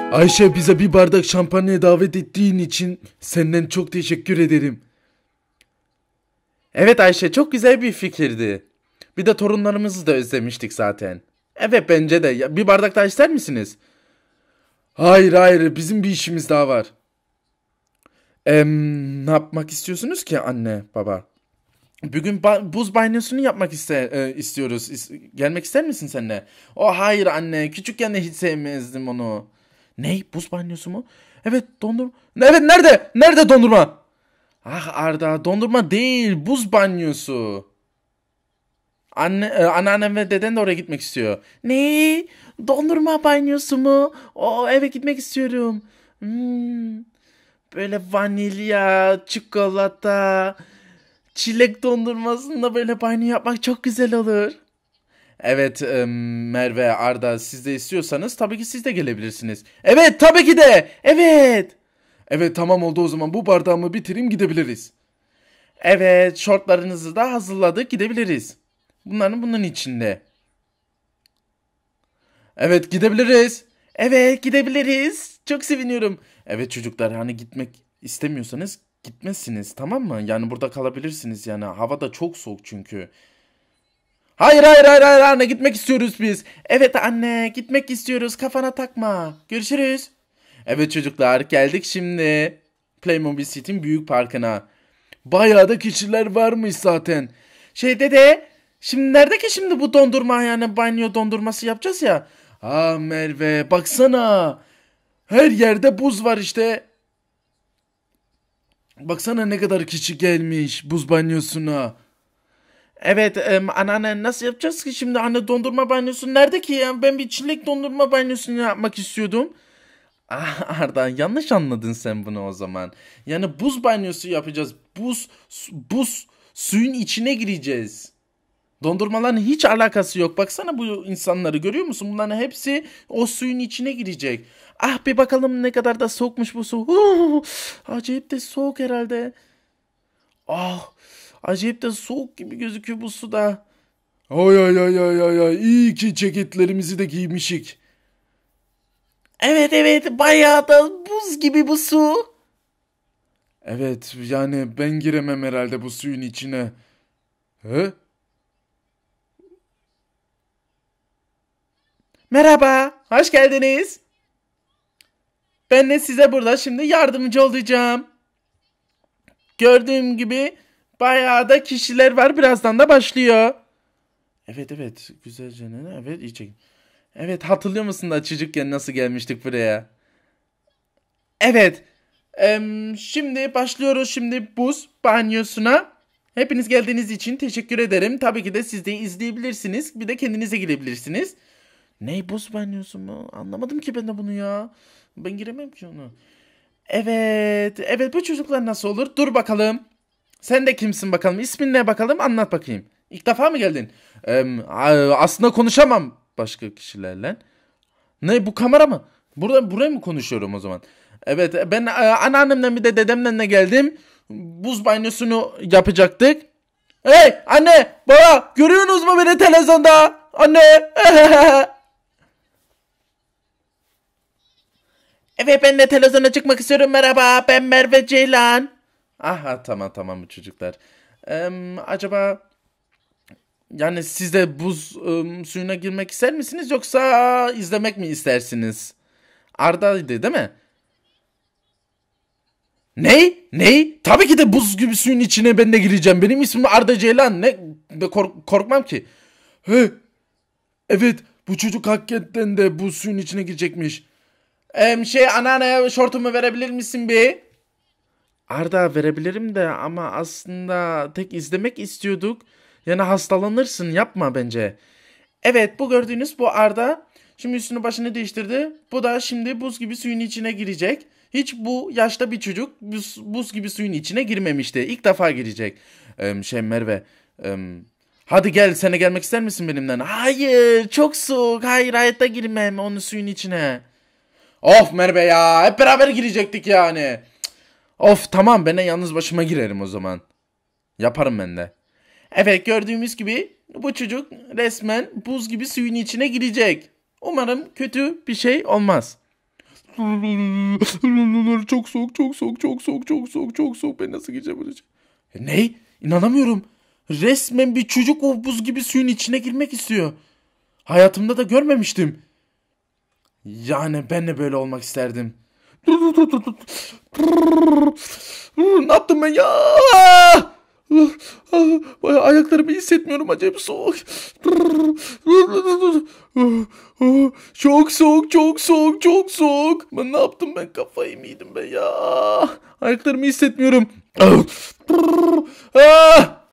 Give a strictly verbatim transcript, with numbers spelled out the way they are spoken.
Ayşe, bize bir bardak şampanya davet ettiğin için senden çok teşekkür ederim. Evet Ayşe, çok güzel bir fikirdi. Bir de torunlarımızı da özlemiştik zaten. Evet, bence de. Ya, bir bardak daha ister misiniz? Hayır hayır, bizim bir işimiz daha var. Em, ne yapmak istiyorsunuz ki anne baba? Bugün ba- buz banyosunu yapmak iste e, istiyoruz. İs- gelmek ister misin sen de? Oh hayır anne, küçükken de hiç sevmezdim onu. Ney? Buz banyosu mu? Evet, dondurma. Evet, nerede? Nerede dondurma? Ah Arda, dondurma değil, buz banyosu. Anne, e, anneannem ve deden de oraya gitmek istiyor. Ne? Dondurma banyosu mu? O eve gitmek istiyorum. Hmm, böyle vanilya, çikolata, çilek dondurmasında böyle banyo yapmak çok güzel olur. Evet, e, Merve, Arda, siz de istiyorsanız tabii ki siz de gelebilirsiniz. Evet, tabii ki de. Evet. Evet, tamam oldu, o zaman bu bardağımı bitireyim, gidebiliriz. Evet, şortlarınızı da hazırladık, gidebiliriz. Bunların bunun içinde. Evet, gidebiliriz. Evet, gidebiliriz. Çok seviniyorum. Evet çocuklar, hani gitmek istemiyorsanız gitmezsiniz, tamam mı? Yani burada kalabilirsiniz, yani hava da çok soğuk çünkü. Hayır hayır hayır hayır anne, gitmek istiyoruz biz. Evet anne, gitmek istiyoruz, kafana takma. Görüşürüz. Evet çocuklar, geldik şimdi Playmobil City'nin büyük parkına. Bayağı da kişiler varmış zaten. Şey dede, şimdi nerede ki şimdi bu dondurma, yani banyo dondurması yapacağız ya. Ha Merve, baksana. Her yerde buz var işte. Baksana ne kadar kişi gelmiş buz banyosuna. Evet em, anneanne, nasıl yapacağız ki şimdi, anne dondurma banyosu nerede ki ya? Ben bir çilek dondurma banyosunu yapmak istiyordum. Ah Arda, yanlış anladın sen bunu o zaman. Yani buz banyosu yapacağız. Buz, su- buz suyun içine gireceğiz. Dondurmaların hiç alakası yok. Baksana bu insanları, görüyor musun? Bunların hepsi o suyun içine girecek. Ah, bir bakalım ne kadar da soğukmuş bu su. Huu, acayip de soğuk herhalde. Ah, acayip de soğuk gibi gözüküyor bu suda. Ay ay ay ay ay ay, iyi ki ceketlerimizi de giymişik. Evet evet, bayağı da buz gibi bu su. Evet, yani ben giremem herhalde bu suyun içine. He? Merhaba, hoş geldiniz. Ben de size burada şimdi yardımcı olacağım. Gördüğüm gibi bayağı da kişiler var. Birazdan da başlıyor. Evet evet, güzelce ne? Evet, iyi çekin. Evet, hatırlıyor musun da çocukken nasıl gelmiştik buraya? Evet. em, şimdi başlıyoruz şimdi buz banyosuna. Hepiniz geldiğiniz için teşekkür ederim. Tabii ki de siz de izleyebilirsiniz. Bir de kendinize girebilirsiniz. Ney, buz banyosu mu? Anlamadım ki ben de bunu ya. Ben giremem ki onu. Evet. Evet, bu çocuklar nasıl olur? Dur bakalım. Sen de kimsin bakalım? İsmin ne bakalım? Anlat bakayım. İlk defa mı geldin? Em, a- aslında konuşamam başka kişilerle. Ne, bu kamera mı? Burada buraya mı konuşuyorum o zaman? Evet, ben e, anneannemle bir de dedemle de geldim. Buz banyosunu yapacaktık. Hey anne, baba, görüyorsunuz mu beni televizyonda? Anne. Evet, ben de televizyona çıkmak istiyorum. Merhaba, ben Merve Ceylan. Aha, tamam tamam çocuklar. Em, acaba yani siz de buz em, suyuna girmek ister misiniz, yoksa izlemek mi istersiniz? Arda'ydı değil mi? Ney? Ney? Tabii ki de buz gibi suyun içine ben de gireceğim. Benim ismim Arda Ceylan. Ne? Kork- korkmam ki. He, evet, bu çocuk hakikaten de bu suyun içine girecekmiş. Em, şey anneanne, şortumu verebilir misin bir? Arda, verebilirim de ama aslında tek izlemek istiyorduk. Yani hastalanırsın, yapma bence. Evet, bu gördüğünüz bu Arda. Şimdi üstünü başını değiştirdi. Bu da şimdi buz gibi suyun içine girecek. Hiç bu yaşta bir çocuk buz, buz gibi suyun içine girmemişti. İlk defa girecek. Em, şey Merve. em, hadi gel, sen de gelmek ister misin benimle? Hayır, çok soğuk. Hayır, hayatta girmem onun suyun içine. Of Merve ya, hep beraber girecektik yani. Of tamam, ben de yalnız başıma girerim o zaman. Yaparım ben de. Evet, gördüğümüz gibi bu çocuk resmen buz gibi suyun içine girecek. Umarım kötü bir şey olmaz. Çok soğuk, çok soğuk, çok soğuk, çok soğuk, çok soğuk. Ben nasıl gireceğim buraya? Ne? İnanamıyorum. Resmen bir çocuk o buz gibi suyun içine girmek istiyor. Hayatımda da görmemiştim. Yani ben de böyle olmak isterdim. Ne yaptım ben ya? Ayaklarımı hissetmiyorum, acayip soğuk. Çok soğuk, çok soğuk, çok soğuk. Ben ne yaptım, ben kafayı mı yedim ben ya? Ayaklarımı hissetmiyorum.